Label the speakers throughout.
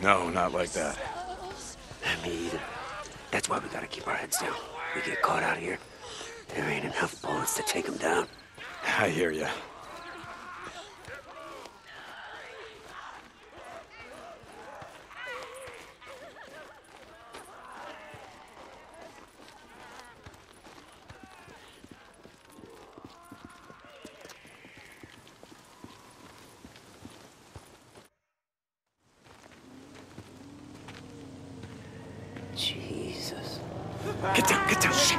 Speaker 1: No, not like that.
Speaker 2: Me either. That's why we gotta keep our heads down. We get caught out here, there ain't enough bullets to take them down.
Speaker 1: I hear ya.
Speaker 2: Jesus.
Speaker 1: Get down, shit!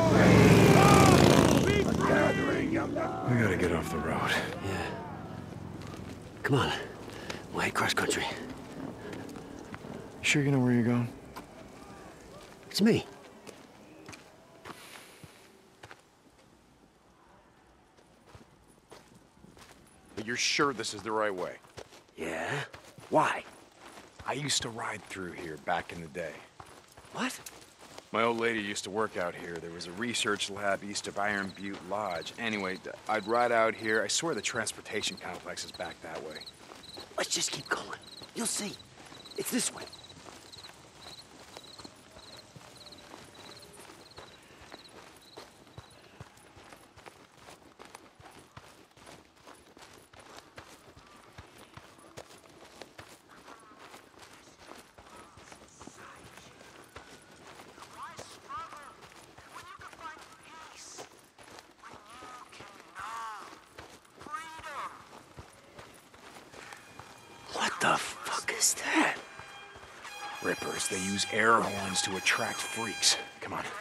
Speaker 1: We gotta get off the road.
Speaker 2: Yeah. Come on. We'll head cross country.
Speaker 1: Sure you know where you're going?
Speaker 2: It's me.
Speaker 3: But you're sure this is the right way?
Speaker 2: Yeah? Why?
Speaker 3: I used to ride through here back in the day.
Speaker 2: What?
Speaker 3: My old lady used to work out here. There was a research lab east of Iron Butte Lodge. Anyway, I'd ride out here. I swear the transportation complex is back that way.
Speaker 2: Let's just keep going. You'll see. It's this way. What the fuck is that?
Speaker 3: Rippers, they use air horns to attract freaks. Come on.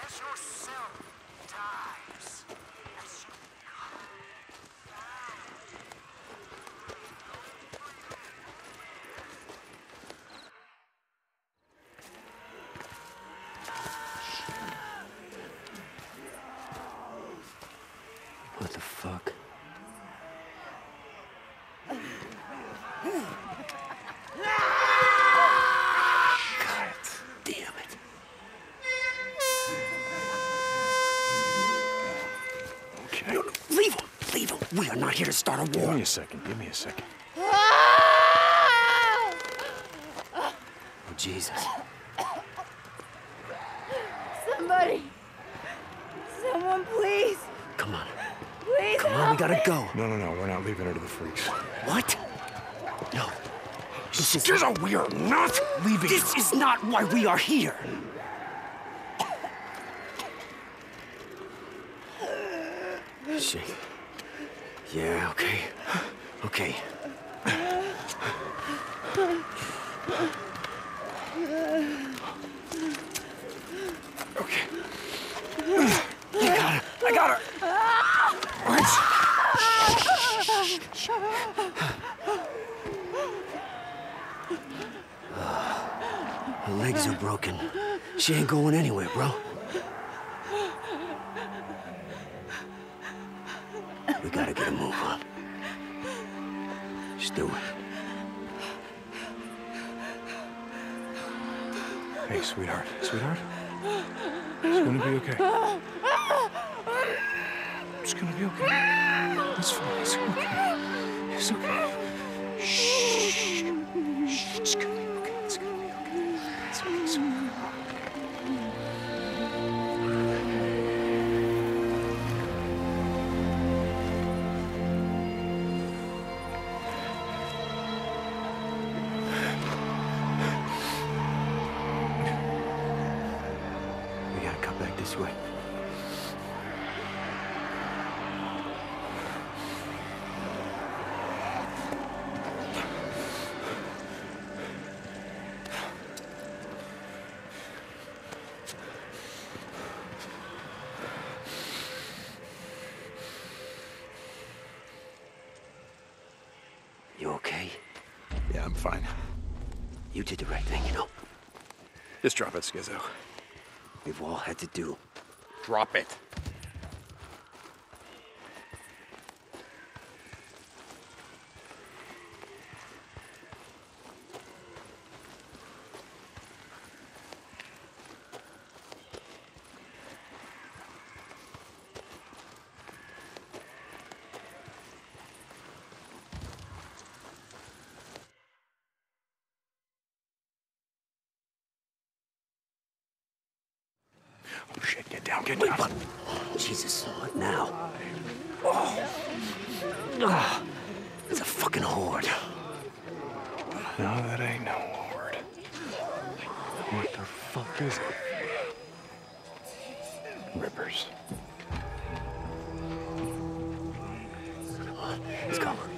Speaker 2: What the fuck? God damn it.
Speaker 1: Okay.
Speaker 2: No, leave him! Leave him! We are not here to start a
Speaker 1: Give
Speaker 2: war.
Speaker 1: me a second, give me a second.
Speaker 2: Oh, Jesus.
Speaker 4: Somebody! Someone, please!
Speaker 2: Come on.
Speaker 4: Please
Speaker 2: Come on, we
Speaker 4: help
Speaker 2: gotta
Speaker 4: me.
Speaker 2: go.
Speaker 1: No, we're not leaving her to the freaks.
Speaker 2: What? No. This is...
Speaker 1: We are not leaving
Speaker 2: This is not why we are here. Shit. Yeah, okay. Okay.
Speaker 1: Okay.
Speaker 2: I got her. Her legs are broken. She ain't going anywhere, bro. We gotta get a move on. Just do it.
Speaker 1: Hey, sweetheart. It's gonna be okay. It's gonna be okay. It's fine. It's okay. It's okay. Shh. It's gonna be okay. It's gonna be okay. It's okay. It's okay.
Speaker 2: We gotta cut back this way. You okay?
Speaker 1: Yeah, I'm fine.
Speaker 2: You did the right thing, you know.
Speaker 1: Just drop it, Skizzo.
Speaker 2: We've all had to do.
Speaker 3: Drop it. Good
Speaker 2: Wait,
Speaker 3: enough.
Speaker 2: what? Jesus, what now? It's a fucking horde.
Speaker 3: No, that ain't no horde. What the fuck is it? Rippers.
Speaker 2: Let's go.